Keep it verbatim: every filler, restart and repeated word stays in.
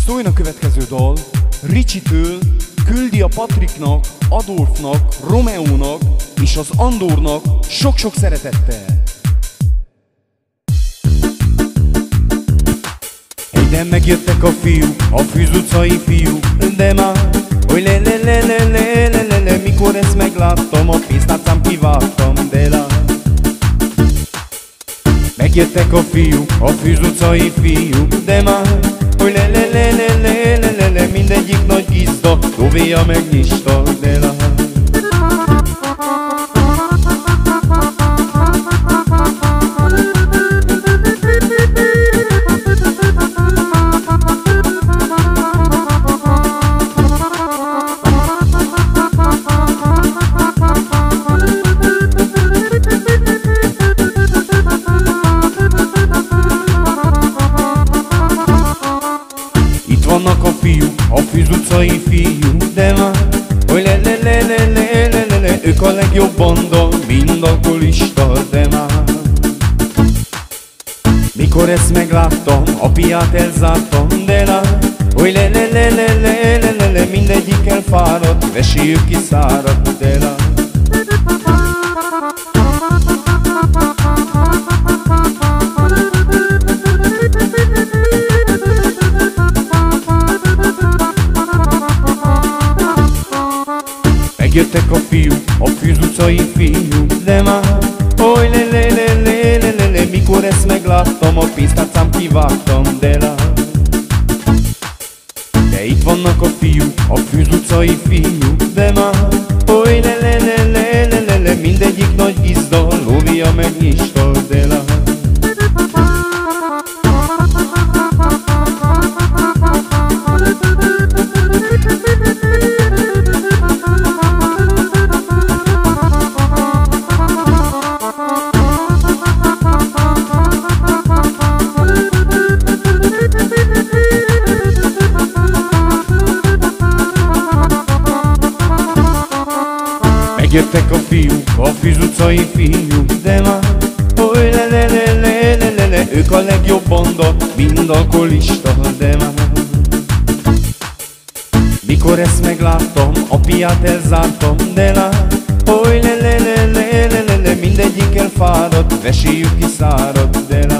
Szóljon a következő dal Ricsi-től, küldi a Patriknak, Adolfnak, Romeónak és az Andornak sok-sok szeretettel. Egyben megjöttek a fiúk, a Fűz utcai fiúk, de már, hogy le le le le le le le le, mikor ezt megláttam, a pénztárcám kivágtam, de lá. Megjöttek a fiúk, a Fűz utcai fiúk, de már, hogy le le le le le le le le, mindegyik nagy gizda, Lovéja meg nyista, de lá. Vannak a fiúk, a Fűz utcai fiúk, de már, hogy le le le le le le le le, ők a legjobb banda, mind alkoholista, de már. Mikor ezt megláttam, a piát elzártam, de lá, hogy le le le le le le le le, mindegyik elfáradt, vesélyük kiszáradt, de lá. Jöttek a fiúk, a Fűz utcai fiúk, de már, hogy le le le le le le le, mikor ezt megláttam, a pénztárcám kivágtam, de lá. De itt vannak a fiúk, a Fűz utcai fiúk, de már, hogy le le le le le le le, mindegyik nagy gizda, Lovéja meg nyista, de lá. Jöttek a fiúk, a Fűz utcai fiúk, de már, hogy le le le le le le le, ők a legjobb banda, mind alkoholista, de már. Mikor ezt megláttam, a piát elzártam, de lá, hogy le le le le le le, mindegyik elfáradt, vesélyük kiszáradt, de lá.